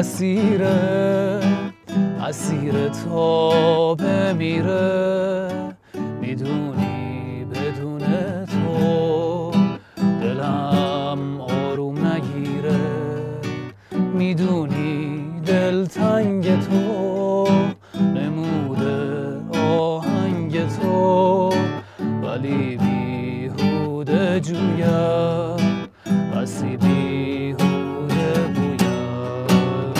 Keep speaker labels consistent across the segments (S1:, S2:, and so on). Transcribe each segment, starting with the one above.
S1: اسیر تو بمیره. میدونی بدون تو دلم آروم نگیره. میدونی دلتنگ تو نموده آهنگ تو، ولی بیهوده جویم بسی بیهوده بویم.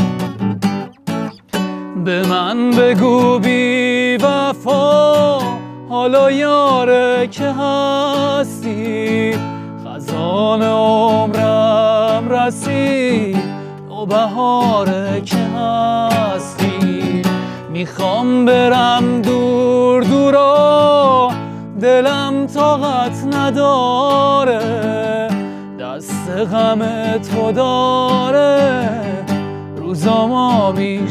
S1: به من بگو بی وفا حالا یاره که هستی، خزان عمرم رسید نوبهاره که هستی. میخوام برم دور دورا دلم طاقت نداره، دست غم تو داره روزامو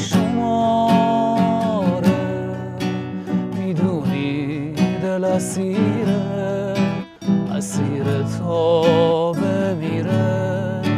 S1: میشماره. میدونی دل اسیر تو بمیره.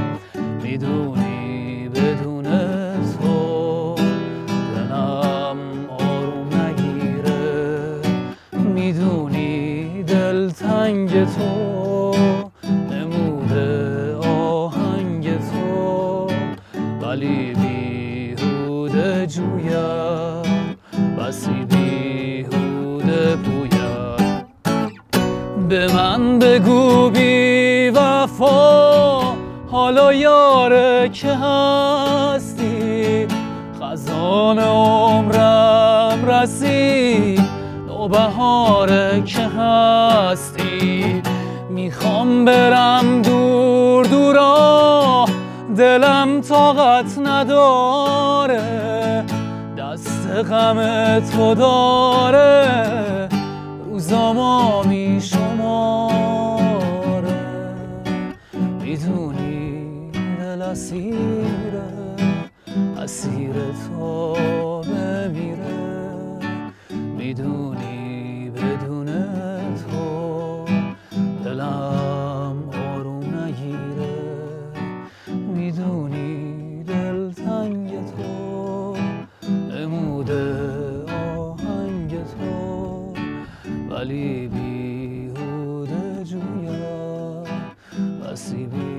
S1: میدونی بدون تو دلم آروم نگیره. میدونی دلتنگ تو نموده آهنگ تو، ولی بیهوده جویم بسی بیهوده پویم. به من بگو بی وفا حالا یاره که هستی، خزان عمرم رسید نوبهاره که هستی. میخوام برم دور دورا دلم طاقت نداره، دست غم تو داره روزامو میشماره. میدونی دل اسیر تو بمیره. میدونی بدون تو دلم آروم نگیره. میدونی دلتنگ تو نموده آهنگ تو، ولی بیهوده جویم بسی